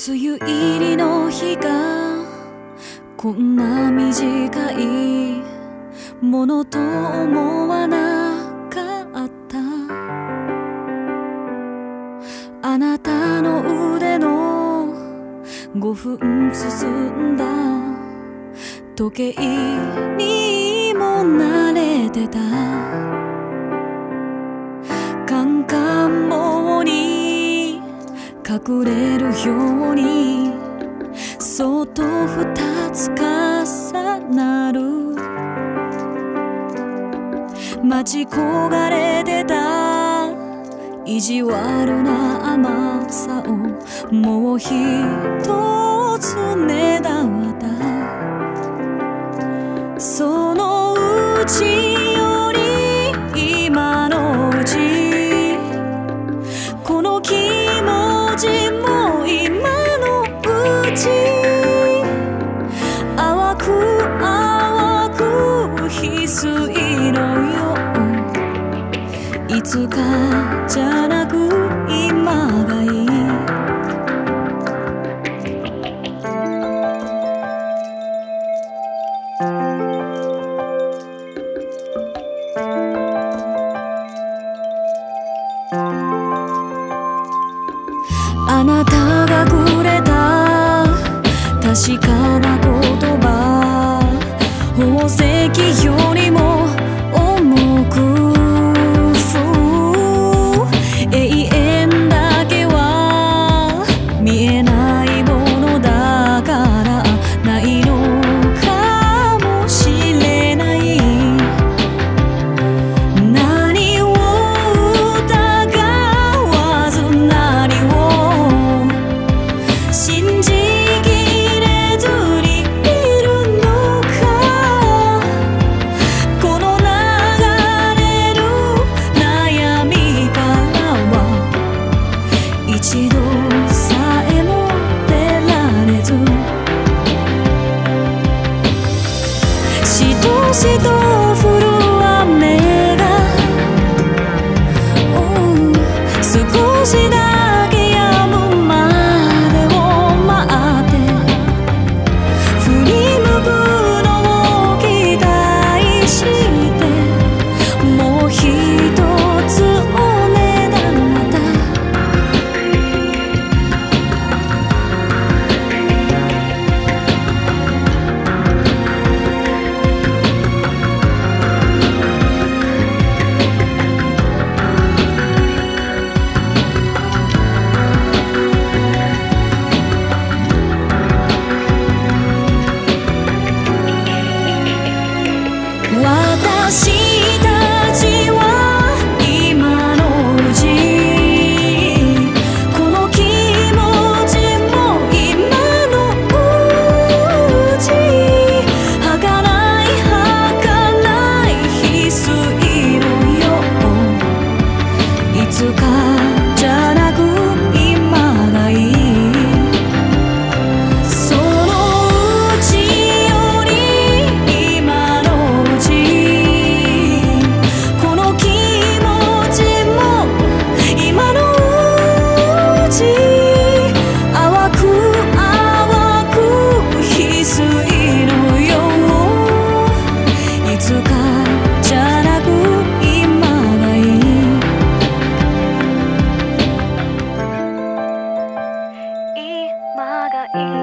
梅雨入りの日がこんな短いものと思わなかった。あなたの腕の5分進んだ時計にも慣れてた。カンカン網に隠れるようにそっと2つ重なる。待ち焦がれてた意地悪な甘さをもう一つねだった。そのうちより今のうちこの気持ちも今のうち淡く淡く翡翠のよういつかじゃなく今がいい。あなたがくれた確かな言葉宝石よりも重く永遠だけは見えないものだからないのかもしれない。何を疑わず何を信じきれずにいるのか。この流れる悩みからは一度さえも出られずしとしと降る雨が少しだけ止むまでを待って振り向くのを期待してもう一つおねだった。私たちは今のうちこの気持ちも今のうち儚い儚い翡翠のよういつかじゃなく今がいい。そのうちより今のうちこの気持ちも今のうち淡く淡く翡翠のよういつかじゃなく今がいい。今がいい。